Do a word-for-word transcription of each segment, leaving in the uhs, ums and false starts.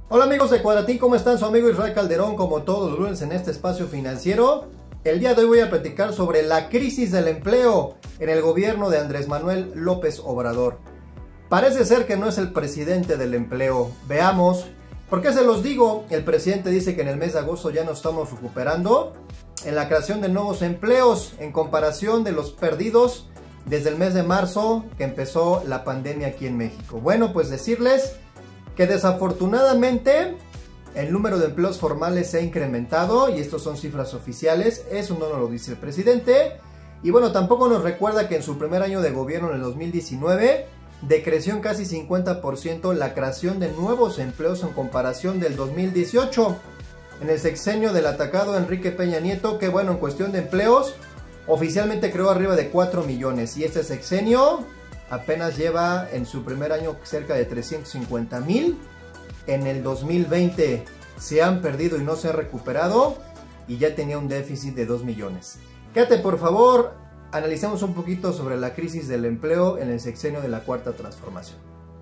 Hola amigos de Cuadratín, ¿cómo están? Su amigo Israel Calderón, como todos los lunes en este espacio financiero. El día de hoy voy a platicar sobre la crisis del empleo en el gobierno de Andrés Manuel López Obrador. Parece ser que no es el presidente del empleo. Veamos. ¿Por qué se los digo? El presidente dice que en el mes de agosto ya nos estamos recuperando en la creación de nuevos empleos en comparación de los perdidos desde el mes de marzo que empezó la pandemia aquí en México. Bueno, pues decirles que desafortunadamente el número de empleos formales se ha incrementado y estos son cifras oficiales, eso no nos lo dice el presidente. Y bueno, tampoco nos recuerda que en su primer año de gobierno en el dos mil diecinueve decreció en casi cincuenta por ciento la creación de nuevos empleos en comparación del dos mil dieciocho. En el sexenio del atacado Enrique Peña Nieto, que bueno, en cuestión de empleos, oficialmente creó arriba de cuatro millones y este sexenio apenas lleva en su primer año cerca de trescientos cincuenta mil. En el dos mil veinte se han perdido y no se han recuperado y ya tenía un déficit de dos millones. Quédate por favor, analicemos un poquito sobre la crisis del empleo en el sexenio de la Cuarta Transformación.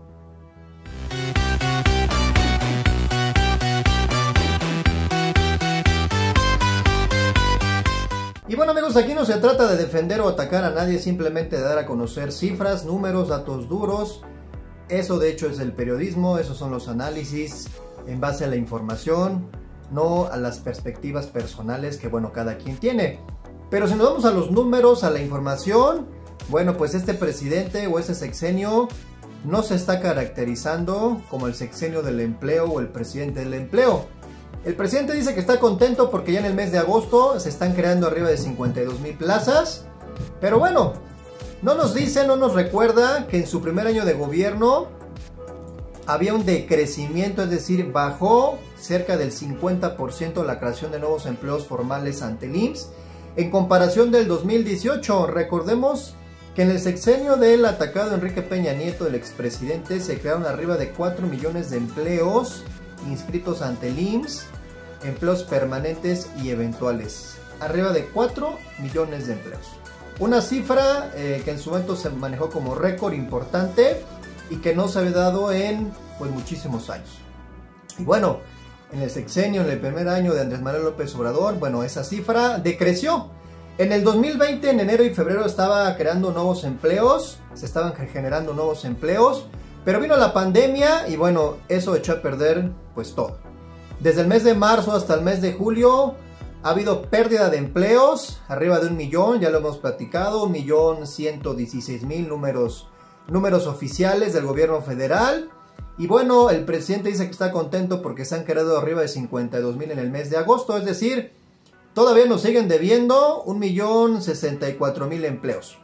Y bueno amigos, aquí no se trata de defender o atacar a nadie, simplemente de dar a conocer cifras, números, datos duros. Eso de hecho es el periodismo, esos son los análisis en base a la información, no a las perspectivas personales que bueno, cada quien tiene. Pero si nos vamos a los números, a la información, bueno pues este presidente o ese sexenio no se está caracterizando como el sexenio del empleo o el presidente del empleo. El presidente dice que está contento porque ya en el mes de agosto se están creando arriba de cincuenta y dos mil plazas. Pero bueno, no nos dice, no nos recuerda que en su primer año de gobierno había un decrecimiento, es decir, bajó cerca del cincuenta por ciento la creación de nuevos empleos formales ante el I M S S en comparación del dos mil dieciocho. Recordemos que en el sexenio del atacado Enrique Peña Nieto, el expresidente, se crearon arriba de cuatro millones de empleos inscritos ante el I M S S, empleos permanentes y eventuales, arriba de cuatro millones de empleos. Una cifra eh, que en su momento se manejó como récord importante y que no se había dado en pues muchísimos años. Y bueno, en el sexenio, en el primer año de Andrés Manuel López Obrador, bueno, esa cifra decreció. En el dos mil veinte, en enero y febrero, estaba creando nuevos empleos, se estaban generando nuevos empleos, pero vino la pandemia y bueno, eso echó a perder pues todo. Desde el mes de marzo hasta el mes de julio ha habido pérdida de empleos, arriba de un millón, ya lo hemos platicado, un millón ciento dieciséis mil números, números oficiales del gobierno federal. Y bueno, el presidente dice que está contento porque se han creado arriba de cincuenta y dos mil en el mes de agosto, es decir, todavía nos siguen debiendo un millón sesenta y cuatro mil empleos.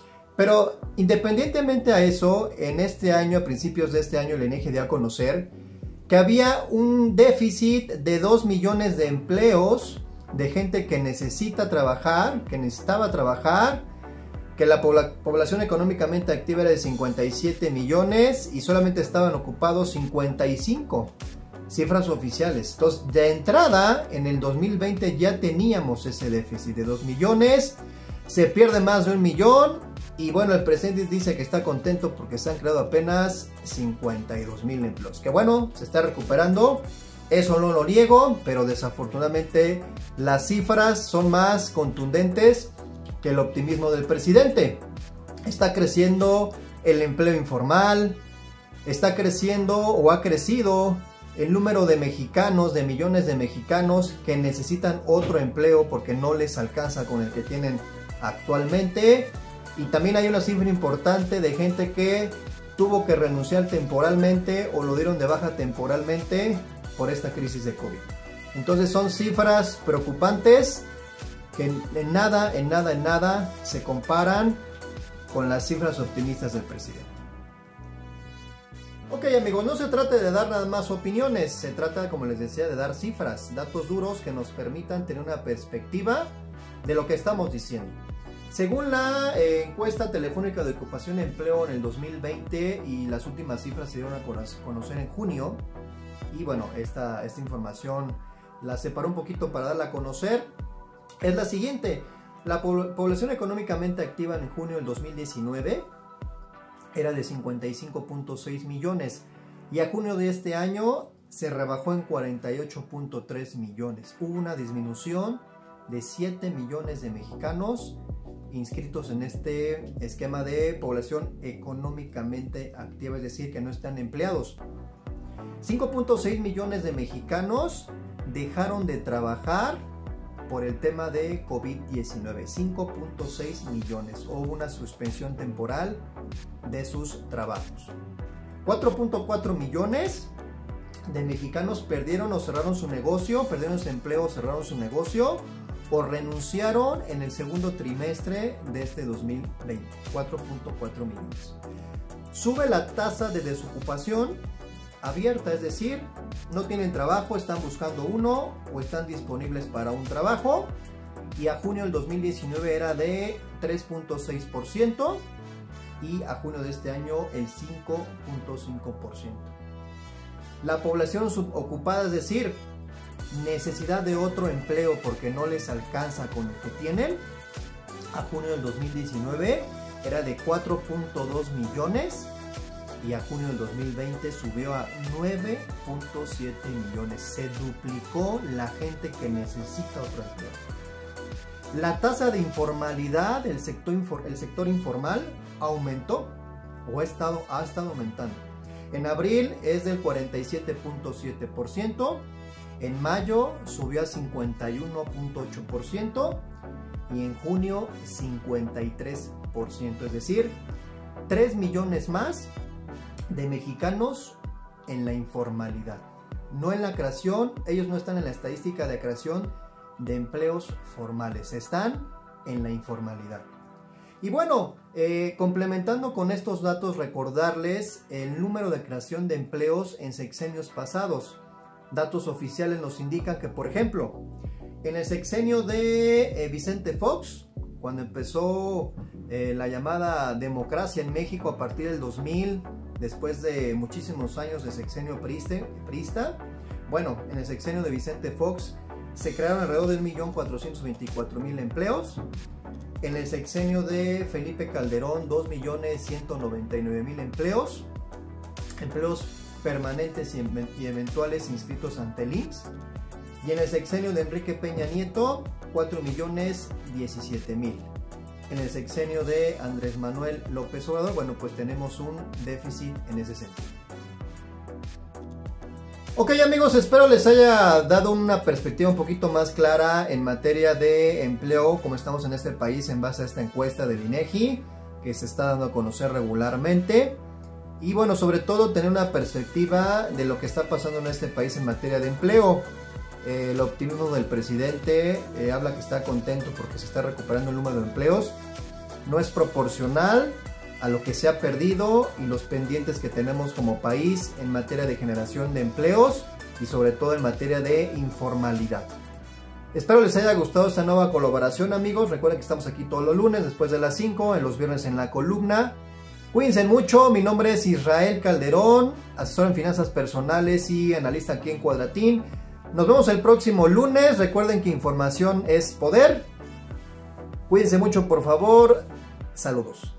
Pero independientemente a eso, en este año, a principios de este año, el INEGI dio a conocer que había un déficit de dos millones de empleos de gente que necesita trabajar, que necesitaba trabajar, que la pobla población económicamente activa era de cincuenta y siete millones y solamente estaban ocupados cincuenta y cinco, cifras oficiales. Entonces, de entrada, en el dos mil veinte ya teníamos ese déficit de dos millones, se pierde más de un millón. Y bueno, el presidente dice que está contento porque se han creado apenas cincuenta y dos mil empleos. Que bueno, se está recuperando, eso no lo niego, pero desafortunadamente las cifras son más contundentes que el optimismo del presidente. Está creciendo el empleo informal, está creciendo o ha crecido el número de mexicanos, de millones de mexicanos que necesitan otro empleo porque no les alcanza con el que tienen actualmente. Y también hay una cifra importante de gente que tuvo que renunciar temporalmente o lo dieron de baja temporalmente por esta crisis de COVID. Entonces son cifras preocupantes que en nada, en nada, en nada se comparan con las cifras optimistas del presidente. Ok amigos, no se trata de dar nada más opiniones, se trata, como les decía, de dar cifras, datos duros que nos permitan tener una perspectiva de lo que estamos diciendo. Según la eh, encuesta telefónica de ocupación y empleo en el dos mil veinte, y las últimas cifras se dieron a conocer en junio, y bueno, esta, esta información la separó un poquito para darla a conocer, es la siguiente. La población económicamente activa en junio del dos mil diecinueve era de cincuenta y cinco punto seis millones y a junio de este año se rebajó en cuarenta y ocho punto tres millones. Hubo una disminución de siete millones de mexicanos inscritos en este esquema de población económicamente activa, es decir, que no están empleados. cinco punto seis millones de mexicanos dejaron de trabajar por el tema de COVID diecinueve. cinco punto seis millones. Hubo una suspensión temporal de sus trabajos. cuatro punto cuatro millones de mexicanos perdieron o cerraron su negocio, perdieron su empleo o cerraron su negocio, o renunciaron en el segundo trimestre de este dos mil veinte. cuatro punto cuatro millones. Sube la tasa de desocupación abierta, es decir, no tienen trabajo, están buscando uno o están disponibles para un trabajo, y a junio del dos mil diecinueve era de tres punto seis por ciento y a junio de este año el cinco punto cinco por ciento. La población subocupada, es decir, necesidad de otro empleo porque no les alcanza con el que tienen, a junio del dos mil diecinueve era de cuatro punto dos millones y a junio del dos mil veinte subió a nueve punto siete millones. Se duplicó la gente que necesita otro empleo. La tasa de informalidad del sector, el sector informal aumentó o ha estado, ha estado aumentando. En abril es del cuarenta y siete punto siete por ciento, en mayo subió a cincuenta y uno punto ocho por ciento y en junio cincuenta y tres por ciento, es decir, tres millones más de mexicanos en la informalidad, no en la creación. Ellos no están en la estadística de creación de empleos formales, están en la informalidad. Y bueno, eh, complementando con estos datos, recordarles el número de creación de empleos en sexenios pasados. Datos oficiales nos indican que, por ejemplo, en el sexenio de eh, Vicente Fox, cuando empezó eh, la llamada democracia en México a partir del dos mil, después de muchísimos años de sexenio priista, bueno, en el sexenio de Vicente Fox se crearon alrededor de un millón cuatrocientos veinticuatro mil empleos. En el sexenio de Felipe Calderón, dos millones ciento noventa y nueve mil empleos, empleos permanentes y, y eventuales inscritos ante el I M S S. Y en el sexenio de Enrique Peña Nieto, cuatro millones diecisiete mil. En el sexenio de Andrés Manuel López Obrador, bueno, pues tenemos un déficit en ese sentido. Ok, amigos, espero les haya dado una perspectiva un poquito más clara en materia de empleo, como estamos en este país en base a esta encuesta del INEGI, que se está dando a conocer regularmente. Y bueno, sobre todo tener una perspectiva de lo que está pasando en este país en materia de empleo. Eh, el optimismo del presidente eh, habla que está contento porque se está recuperando el número de empleos. No es proporcional a lo que se ha perdido y los pendientes que tenemos como país en materia de generación de empleos y sobre todo en materia de informalidad. Espero les haya gustado esta nueva colaboración, amigos. Recuerden que estamos aquí todos los lunes después de las cinco, en los viernes en La Columna. Cuídense mucho, mi nombre es Israel Calderón, asesor en finanzas personales y analista aquí en Cuadratín. Nos vemos el próximo lunes. Recuerden que información es poder. Cuídense mucho, por favor. Saludos.